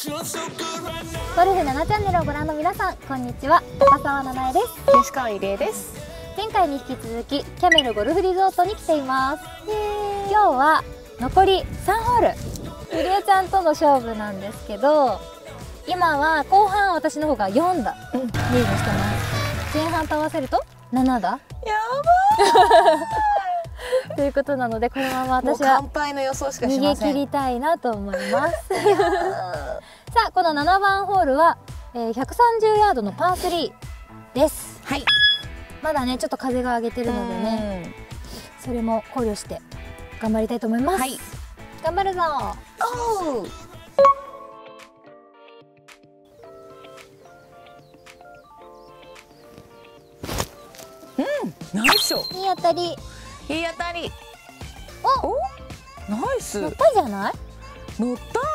ゴルフ7チャンネルをご覧の皆さん、こんにちは。高澤七恵です。 西川入江です。 前回に引き続きキャメルゴルフリゾートに来ています。今日は残り3ホール、ゆりえちゃんとの勝負なんですけど、今は後半私の方が4打リードしてます。前半と合わせると7打。やばーということなので、このまま私は乾杯の予想しかし逃げません。 切りたいなと思います。さあ、この7番ホールは、130ヤードのパー3です。 はい。 まだねちょっと風が上げてるのでね、それも考慮して頑張りたいと思います。はい、頑張るぞ。 おー。ナイスショット。 いい当たり。 いい当たり。 お、 ナイス。 乗ったじゃない？ 乗った。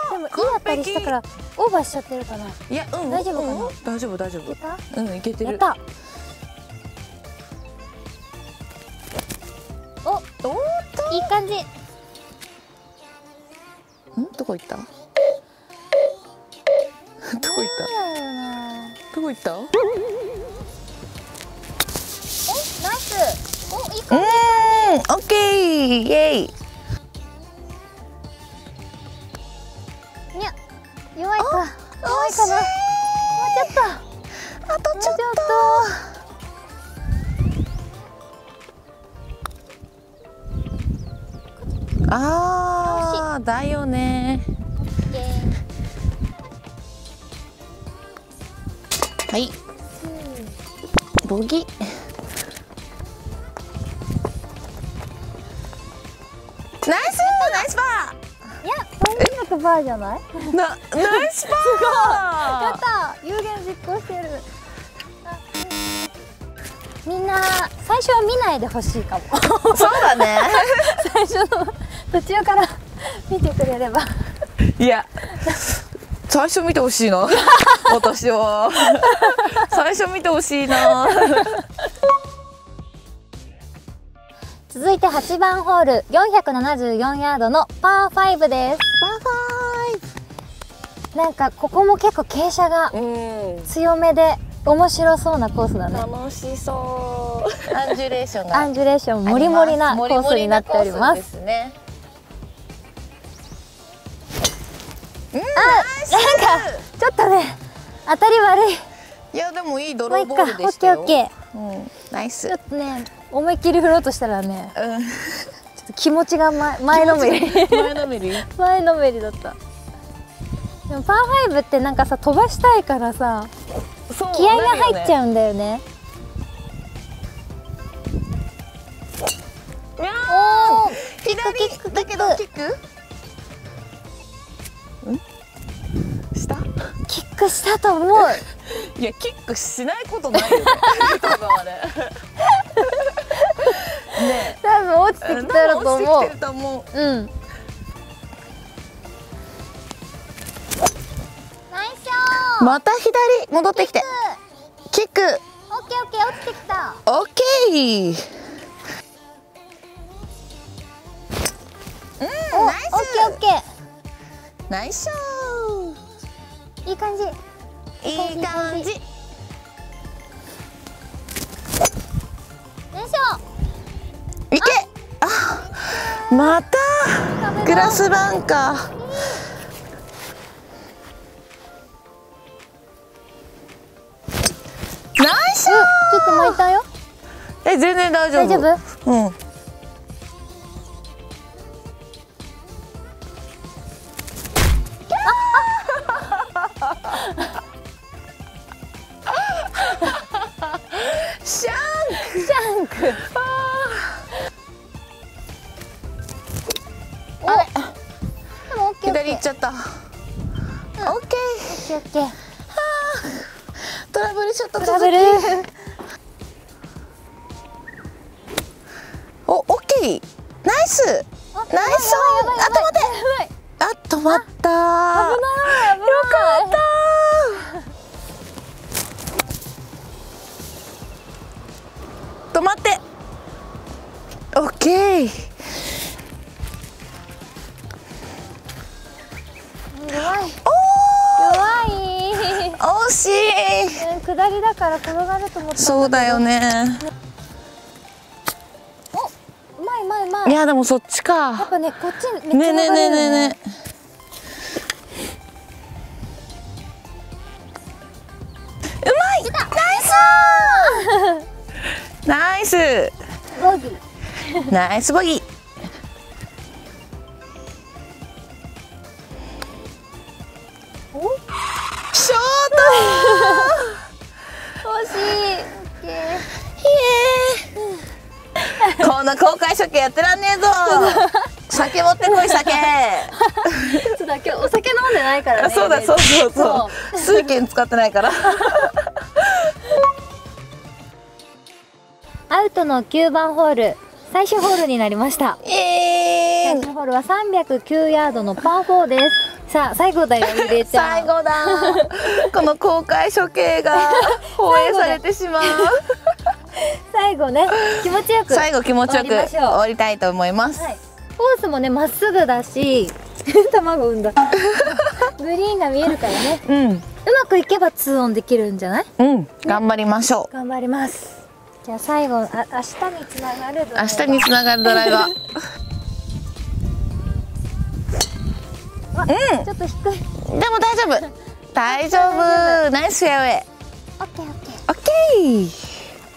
でもいい当たりしたからオーバーしちゃってるかな。 いや、 大丈夫かな？ 大丈夫大丈夫。 いけた？ いけてる。 やった。お、いい感じ。 どこ行った？どこ行った？どこ行った？ ナイス。お、いい感じ。 オッケー、イエイ。 にゃ、弱いか。弱いかな。もうちょっと。 あとちょっと。ああ、だよね。はい。ボギー。ナイスナイスパいや、3連バーじゃない？ ー。ナイスパー。 やった。有言実行してる。みんな最初は見ないでほしいかも。 そうだね。 最初の途中から見てくれれば。 いや、最初見てほしいな。私は最初見てほしいな。 続いて8番ホール、474ヤードのパー5です。パー5。なんかここも結構傾斜が強めで面白そうなコースだね。 楽しそう。アンジュレーションが。 アンジュレーションもりもりなコースになっております。なんかちょっとね当たり悪い。 いやでもいいドローボールでしたよ。 オッケーオッケー。 ナイス。 ちょっとね思いっきり振ろうとしたらね、ちょっと気持ちが前のめり前のめりだった。でもパー5ってなんかさ飛ばしたいからさ、気合が入っちゃうんだよね。おお、 左だけどキック？した？ キックしたと思う。 いやキックしないことないよね。ね、 多分落ちてきたらと思う。うん。ナイスショー。 また左戻ってきて。キック。 オッケーオッケー、落ちてきた。 オッケー。ナイス。 オッケーオッケー。 ナイスショー。いい感じ。 いい感じ。 ナイスショー。 いけ。あ、またグラスバンカー。ナイス。 ちょっと巻いたよ。 全然大丈夫。 大丈夫？ うん。シャンク。あれ。 でもオッケーオッケー。 左行っちゃった。オッケー。 オッケーオッケー。 トラブルショットトラブル。 お、オッケー。ナイス。ナイス。あ、止まって。あ、止まった。危ない。よかった。止まって。オッケー。 弱い。 お下りだから転がると思ったんだけど。 そうだよね。 うまいうまいうまい。 いやでもそっちやっか。 ぱね、こっちめっちゃねえねえねえ流れるねえねえ。うまい。ナイス。ナイス。 ボギー。 ナイスボギー。 お、 ショ惜しい。オッケート。こんな公開処刑やってらんねえぞ。酒持ってこい酒。 ー。そうだ、今日お酒飲んでないからあ、 ね。 そうだそうそうそそう。水券使ってないから。 アウトの9番ホール、最終ホールになりました。最終ホールは309ヤードのパー4です。さあ、最後だよ、ゆりえちゃん。 最後だ。この公開処刑が放映されてしまう。 最後ね、気持ちよく。 最後気持ちよく終わりましょう終わりたいと思います。 はい。コースもね、まっすぐだし、卵産んだ。グリーンが見えるからね。 うんうまくいけば2オンできるんじゃない？ うん頑張りましょ頑張ります。じゃあ最後、明日につながるドライう。 バー。 明日につながるドライバー。 ちょっと低い。 でも大丈夫。大丈夫。ナイスフェアウェイ。 オッケーオッケー。 オッケー。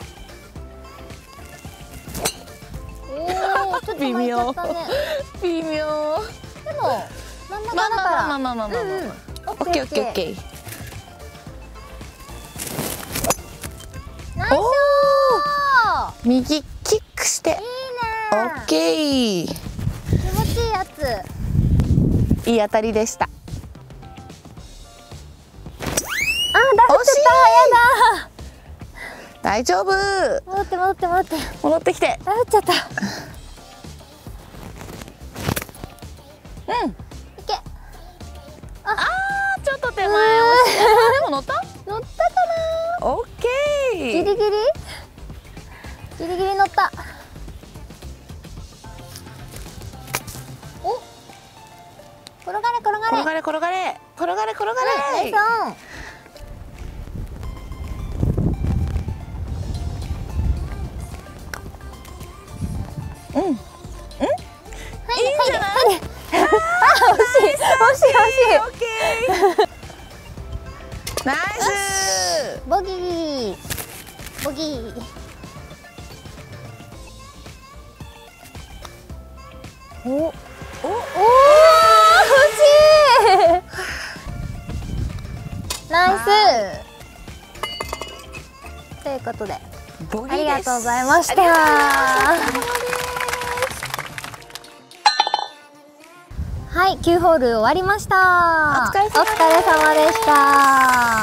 ちょっと巻いちゃったね。 微妙。 でも真ん中まあだから。 まあまあまあまあまあまあ。 うんうん。 オッケーオッケーオッケー。 ナイス。 おお。右キックして。 いいね。 オッケー。 気持ちいいやつ。 いい当たりでした。 あ、ダフってた。やだ。 大丈夫。 戻って戻って戻って。 戻ってきて。 ダフっちゃった。 うん。 いけ。 あーちょっと手前押し。でも乗った？ 乗ったかオッケな。 ー。 ギリギリ。ギリギリ乗った。お。転がれ転がれ。 転がれ転がれ転がれ転がナイれ。 スオン。 うん。うん。いいんじゃない？ あ、惜しい惜しい惜しい。 オッケー。ナイス。 ボギー。ボギー。お。お。おー、惜しい。ナイス。ということで、 ボギーです。 ありがとうございました。はい、9ホール終わりました。 お疲れ様ですお疲れ様でした。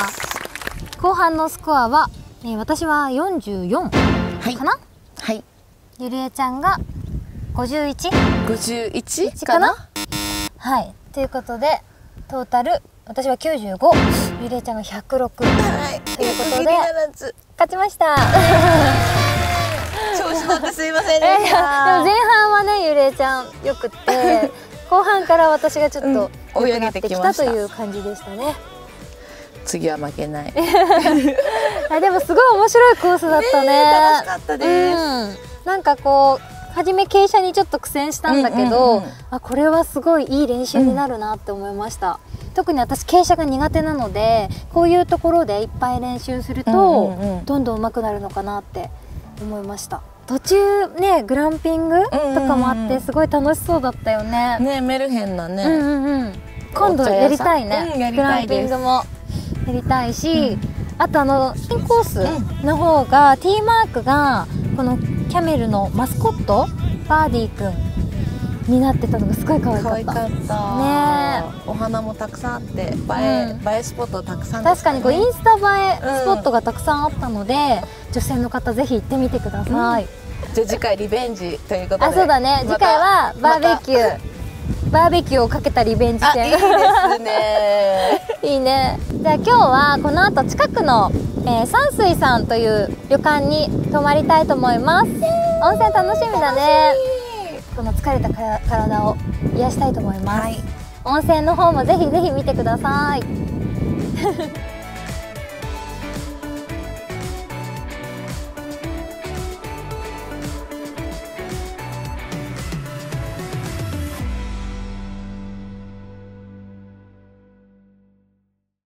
後半のスコアは、私は44かな、 はい。 ゆりえちゃんが 51? 51かな？ はい、ということでトータル私は95、ゆりえちゃんが106、 はい。 ということでギリならず勝ちました。 調子乗ってすいませんでもでした。 前半はね、ゆりえちゃんよくって後半から私がちょっと良くなってきたという感じでしたね。 次は負けない。 あ、でもすごい面白いコースだったね。 楽しかったです。 なんかこう初め傾斜にちょっと苦戦したんだけど、あ、これはすごいいい練習になるなって思いました、特に私傾斜が苦手なので、こういうところでいっぱい練習すると、どんどん上手くなるのかなって思いました。途中ね、グランピングとかもあってすごい楽しそうだったよね。 ね、メルヘンなね。 今度やりたいね、 やりグランたいです。 ピングもやりたいし、あとピンコースの方が T マークがこのキャメルのマスコットバーディーくんになってたのがすごい可愛かった。 可愛かったね。 お花もたくさんあって映えスポットたくさん確かにこうインスタ映えスポットが。 がたくさんあったので、女性の方ぜひ行ってみてください。 じゃあ次回リベンジということで。 あ、そうだね。次回はバーベキュー。バーベキューをかけたリベンジ戦。 いいですね。 いいね。じゃあ今日はこの後近くの、山水さんという旅館に泊まりたいと思います。温泉楽しみだね。この疲れた体を癒したいと思います。温泉の方もぜひぜひ見てください。